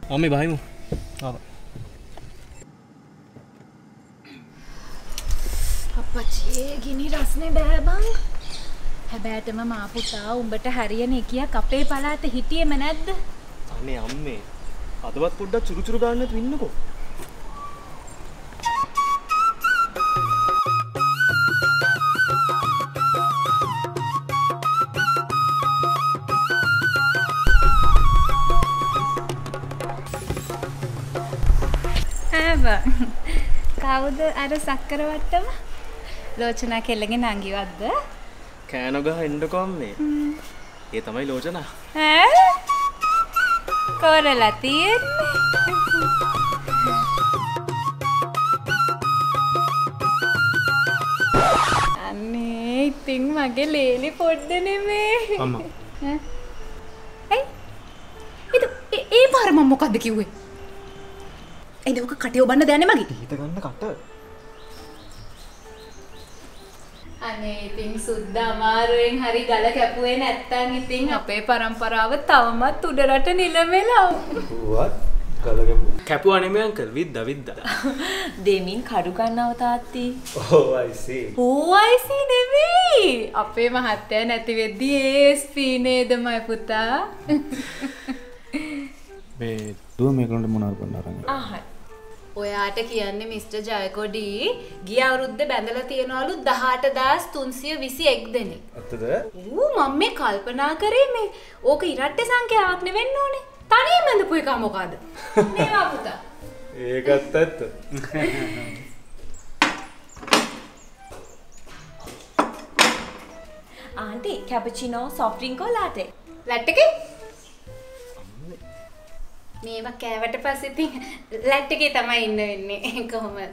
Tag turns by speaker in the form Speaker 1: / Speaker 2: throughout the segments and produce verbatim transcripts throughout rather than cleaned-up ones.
Speaker 1: මම්මි බහිමු. ආවා.
Speaker 2: අප්පච්චි ගිනි රස්නේ බෑ බං. හැබැයිටම මා පුතා උඹට හරියන එකියක් අපේ පළාතේ හිටියේම නැද්ද?
Speaker 1: අනේ අම්මේ. අදවත් පොඩ්ඩක් චුරු චුරු ගන්න නැතුව ඉන්නකෝ.
Speaker 2: කවුද අර සක්කර වට්ටම? ලෝචනා කෙල්ලගේ නංගිවත්ද?
Speaker 1: කෑනෝ ගහ එන්නකෝ අම්මේ. ඒ තමයි ලෝචනා.
Speaker 2: ඈ? කොරලා තියෙන්නේ. අනේ ඉතින් මගේ ලේලි පොඩ්ඩ නෙමේ.
Speaker 1: අම්මා.
Speaker 2: ඈ? ඒ? ඒ පාර මම මොකද්ද කිව්වේ? එද ඔක කටේ ඔබන්න දෙන්නේ මගේ.
Speaker 1: හිත ගන්න කට.
Speaker 2: අනේ ඉතින් සුද්ද අමාරුවෙන් හරි ගල කැපුවේ නැත්තම් ඉතින් අපේ પરම්පරාව තවමත් උඩරට නිලමෙලා.
Speaker 1: ඌවත් ගල කැපුවා. කැපුවා නෙමෙයි අංකල් විද්දා විද්දා.
Speaker 3: දෙමින් කඩු ගන්නව තාත්ති.
Speaker 1: Oh I see.
Speaker 2: Oh I see නෙමෙයි. අපේ මහත්තයා නැති වෙද්දි ඒස්පී නේද මයි පුතා.
Speaker 1: මේ දුව මේකට මොනවාර කරන්න අරන්.
Speaker 2: ආහයි. ඔයාට කියන්නේ මිස්ටර් ජයකොඩි ගිය අවුරුද්ද බැඳලා තියනවලු දහඅට හදාස් තුන්සිය විසි එක් දෙනෙක්.
Speaker 1: ඇත්තද?
Speaker 2: ඌ මම මේ කල්පනා කරේ මේ ඕක ඉරට්ට සංඛ්‍යාවක් නෙවෙන්න ඕනේ. තනියෙන් බඳපු එක මොකද? මේවා පුතා.
Speaker 1: ඒකත් ඇත්ත.
Speaker 3: Aunty cappuccino soft drink or latte?
Speaker 2: Latte එකේ? මේවා කෑවට පස්සේ ඉතින් ලැට් එකේ තමයි ඉන්න වෙන්නේ කොහොමද?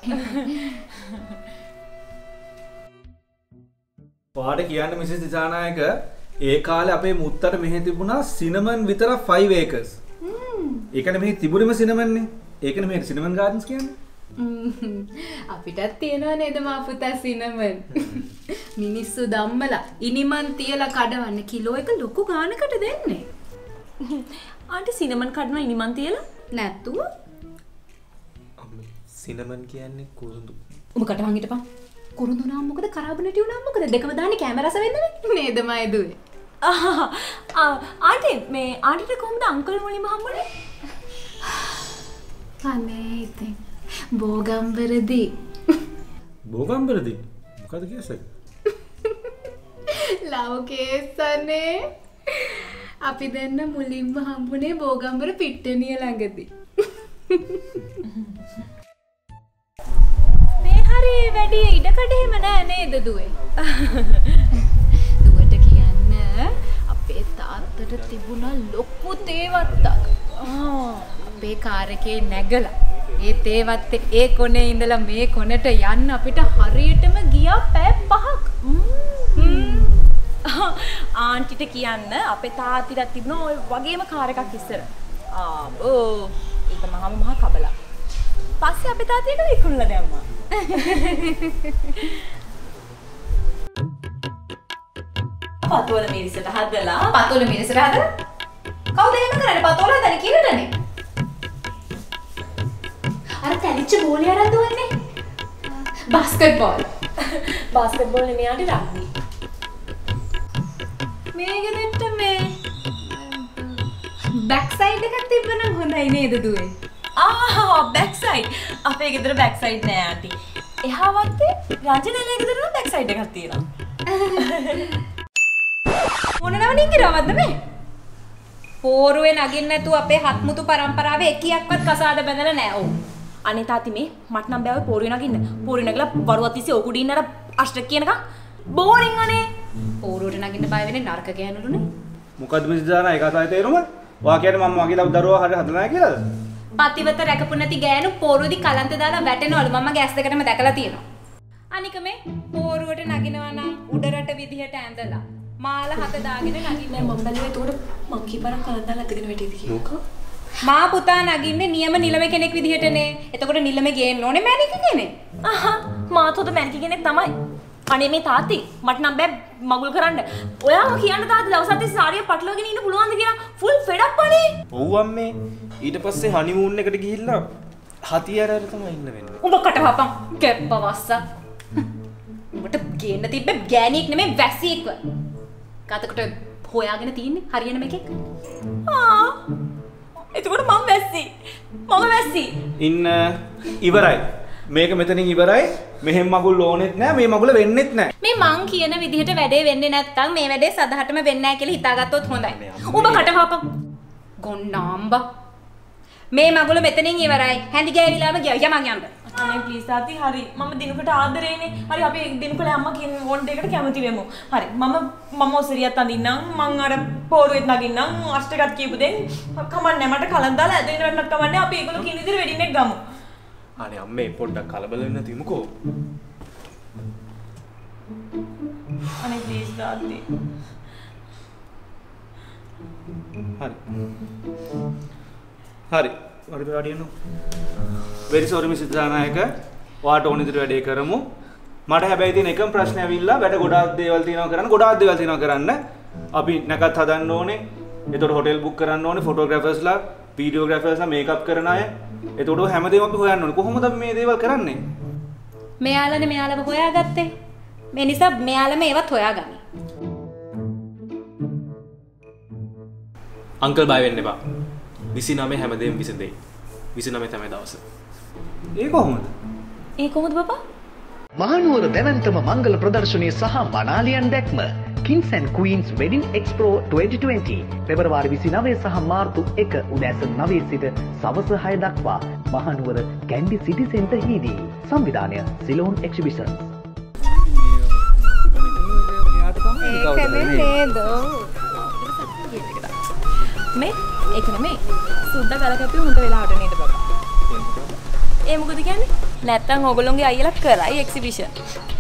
Speaker 4: පාඩ කියන්න මිසස් දිසානායක ඒ කාලේ අපේ මුත්තට මෙහෙ තිබුණා සිනමන් විතර ෆයිව් ඒකර්ස්. හ්ම්. ඒ කියන්නේ මෙහි තිබුණේම සිනමන් නේ. ඒකනේ මෙහෙ සිනමන් ගාඩන්ස් කියන්නේ.
Speaker 2: අපිටත් තියෙනවා නේද මා පුතා සිනමන්. මිනිස්සු ධම්මලා ඉනිමන් තියලා කඩවන්න කිලෝ එක ලොකු ගානකට දෙන්නේ.
Speaker 3: ආන්ටි සිනමන් කඩනවා ඉනිමන් තියලා
Speaker 2: නැත්තුව
Speaker 1: අම්මේ සිනමන් කියන්නේ කුරුඳු.
Speaker 2: ඔබ කටවන් හිටපන්. කුරුඳු නම් මොකද කරාබ නැටි උනම් මොකද දෙකම දාන්නේ කැමරාස වෙන්නනේ නේද මයි දුවේ.
Speaker 3: ආ ආන්ටි මේ ආන්ටිට කොහොමද අංකල් මුලින්ම හම්බුනේ?
Speaker 2: අනේ ඉතින් බෝගම්බරදී.
Speaker 4: බෝගම්බරදී මොකද කියසයි?
Speaker 2: ලවකේසනේ අපි දෙන්න මුලින්ම හම්බුනේ බෝගම්බර පිට්ටනිය ළඟදී. මේ හරි වැඩි ඉඩකඩ එහෙම නෑ නේද දුවේ? දුවට කියන්න අපේ තාත්තට තිබුණා ලොකු තේවත්තක්. අපේ කාර් එකේ නැගලා ඒ තේවත්තේ ඒ කොනේ ඉඳලා මේ කොනට යන්න අපිට හරියටම ගියා පැය පහක්.
Speaker 3: ආන්ටිට කියන්න අපේ තාත්තිට තිබුණා ඔය වගේම කාර් එකක් ඉස්සර. ආබෝ ඒක මහම මහා කබලා. පස්සේ අපේ තාත්තා ඒක විකුණලා දැම්මා. පතෝල මිරිසට හදලා
Speaker 2: පතෝල මිරිසට හදලා කවුද එහෙම කරන්නේ? පතෝල හදන්නේ කිරටනේ. අර තැලිච්ච බෝලේ අරන් දුවන්නේ. Basketball.
Speaker 3: බාස්කට් බෝල් නෙමෙයි ආන්ටි රග්බි.
Speaker 2: මේක දෙන්න මේ බෑක් සයිඩ් එකක් තිබ්බනම් හොඳයි නේද දුවේ?
Speaker 3: ආ බෑක් සයිඩ්. අපේ ගෙදර බෑක් සයිඩ් නෑ ආන්ටි. එහා වත්තේ රංජනලේ ගෙදර නම් බෑක් සයිඩ් එකක් තියෙනවා.
Speaker 2: මොන නවනින්ගේ රවද්ද මේ? පෝරුවේ නගින්න නැතුව අපේ හත්මුතු පරම්පරාවේ එකියක්වත් කසාද බැඳලා නෑ. ඔව්.
Speaker 3: අනේ තාත්ති මේ මට නම් බෑවේ පෝරුවේ නගින්න. පෝරුවේ නගලා වරුවත් තිස්සේ ඔකුඩ ඉන්න අර අෂ්ටක කියනකම් බෝරින් අනේ. පෝරුවට නගින්න බය වෙන්නේ නරක ගෑනුලුනේ.
Speaker 4: මොකද්ද මිස් දිසානා ඒක අතයි තේරුම? වා කියන්නේ මම මගේ දරුවා හරිය හදලා නැහැ කියලාද?
Speaker 2: පතිවත රැකපු නැති ගෑනු පෝරුවේදී කලන්ත දාලා වැටෙනවලු මම ගෑස් දෙකටම දැකලා තියෙනවා. අනික මේ පෝරුවට නගිනවා නම් උඩරට විදිහට ඇඳලා මාල හත දාගෙන නගින්න
Speaker 3: මම බැලුවේ එතකොට මං කීපාරක් කලන්තලා ඇදගෙන වැටෙයිද කියලා.
Speaker 4: මොකක්?
Speaker 2: මා පුතා නගින්නේ නියම නිලම කෙනෙක් විදිහටනේ. එතකොට නිලමේ ගේන්න ඕනේ මැනික කෙනෙක්.
Speaker 3: අහහ මාතොද මැනික කෙනෙක් තමයි. අනේ මේ තාත්ති මට නම් බෑ මගුල් කරන්න. ඔයාම කියන්න තාත්ති දවසක් තිස්සේ සාරිය පටලවගෙන ඉන්න පුළුවන්ද කියලා ෆුල් ෆෙඩ් අප් අනේ.
Speaker 1: ඔව් අම්මේ. ඊට පස්සේ හනිමූන් එකට ගිහිල්ලා හතියර අර තමයි ඉන්න වෙන්නේ.
Speaker 3: උඹ කට වහපන් කැප්පවස්ස. උඹට ගේන්න තිබ්බ ගෑණියෙක් නෙමෙයි වැසියෙක්ව. කාටකට හොයාගෙන තින්නේ හරියන මේකෙක්. ආ. එතකොට මම වැස්සි. මම වැස්සි.
Speaker 4: ඉන්න ඉවරයි. මේක මෙතනින් ඉවරයි. මෙහෙම මගුල් ඕනෙත් නෑ මේ මගුල වෙන්නෙත් නෑ.
Speaker 2: මේ මං කියන විදිහට වැඩේ වෙන්නේ නැත්තම් මේ වැඩේ සදහටම වෙන්නේ නැහැ කියලා හිතාගත්තොත් හොඳයි. උඹ කට වහපන්. ගොන්නාම්බා. මේ මගුල මෙතනින් ඉවරයි. හැඳි ගෑවිලාම ගියා. යමන් යන්න.
Speaker 3: අනේ ප්ලීස් තාත්ති හරි මම දිනුකට ආදරේනේ. හරි අපි දිනුකල අම්මා කියන ඕන දෙයකට කැමති වෙමු. හරි මම මම ඔසරියත් අඳින්නම් මං අර පෝරුවෙත් නගින්නම් අෂ්ටකත් කියපු දෙන් කමන්නේ මට කලන් දාලා ඇදෙන්න වැටනක් කමන්නේ අපි ඒගොල්ලෝ කියන විදිහට වෙඩින් එක ගමු.
Speaker 1: අනේ අම්මේ පොඩ්ඩක් කලබල වෙන්න තියමුකෝ.
Speaker 3: අනේ ප්ලීස් තාත්ති.
Speaker 4: හරි. හරි. හරි වැඩියනු. very sorry miss Danayaka. ඔයාට ඕන විදිහට වැඩේ කරමු. මට හැබැයි තියෙන එකම ප්‍රශ්නේ ඇවිල්ලා වැඩ ගොඩාක් දේවල් තියෙනවා කරන්න ගොඩාක් දේවල් තියෙනවා කරන්න. අපි නැකත් හදන්න ඕනේ. එතකොට හොටෙල් බුක් කරන්න ඕනේ ෆොටෝග්‍රැෆර්ස්ලා, වීඩියෝග්‍රැෆර්ස්ලා, මේකප් කරන අය. එතකොට හැමදේම අපි හොයන්න ඕනේ. කොහොමද අපි මේ දේවල් කරන්නේ?
Speaker 2: මෙයාලනේ මෙයාලව හොයාගත්තේ. මේ නිසා මෙයාලම ඒවත් හොයාගනි.
Speaker 1: අංකල් බය වෙන්න එපා. විසිනමේ හැමදේම විසඳෙයි. විසිනමේ තමයි දවස.
Speaker 4: ඒ කොහොමද?
Speaker 3: ඒ කොහොමද බබා?
Speaker 5: මහනුවර දැවැන්තම මංගල ප්‍රදර්ශනය සහ මනාලියන් දැක්ම Kings and Queens Wedding Expo twenty twenty පෙබරවාරි විසිනවය සහ මාර්තු එක උදෑසන නවය සිට සවස හය දක්වා මහනුවර කැන්ඩි සිටි සෙන්ටර් හිදී. සංවිධානය සිලෝන් එක්සිබිෂන්ස්.
Speaker 3: මේ ඒක නෙමෙයි සුද්දා ගලකැපුවේ හොඳ වෙලාවට නේද බබා? ඒ මොකද කියන්නේ? නැත්තම් ඕගොල්ලෝගේ අයියලා කරයි එක්සිබිෂන්.